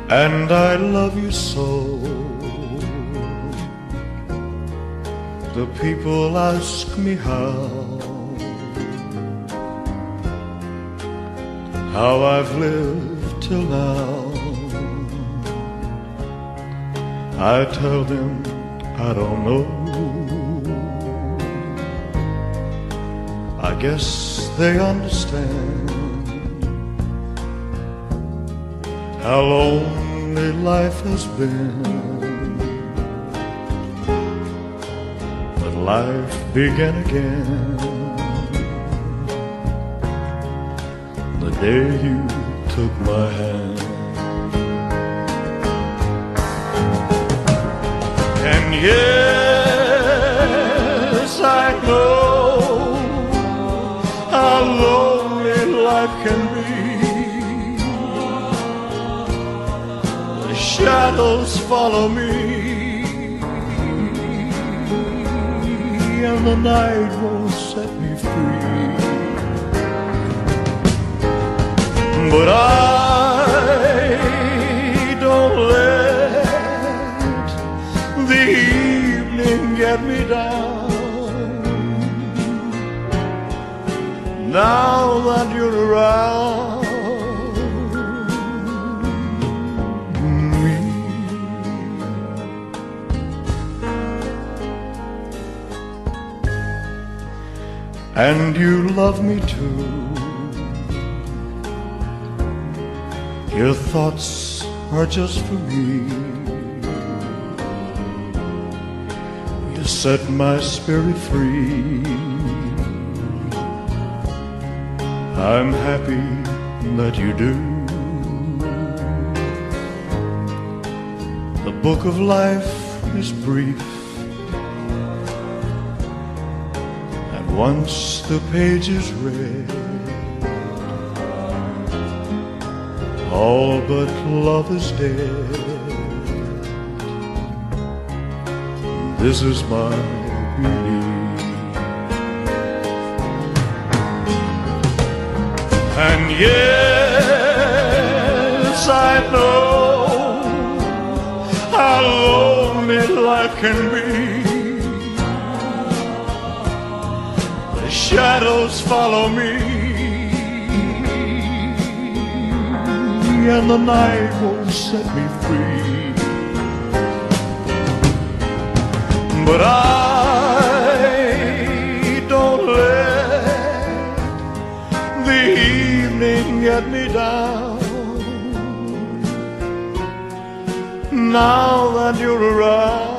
and I love you so. The people ask me how I've lived till now. I tell them I don't know. I guess they understand how lonely life has been. But life began again the day you took my hand. And yes, I know how lonely life can be. The shadows follow me, and the night won't set me free. But I don't let the evening get me down. Now that you're around me, and you love me too. Your thoughts are just for me. You set my spirit free. I'm happy that you do. The book of life is brief, and once the page is read, all but love is dead. This is my belief. And yes, I know how lonely life can be. The shadows follow me, and the night won't set me free. But I don't let the evening get me down. Now that you're around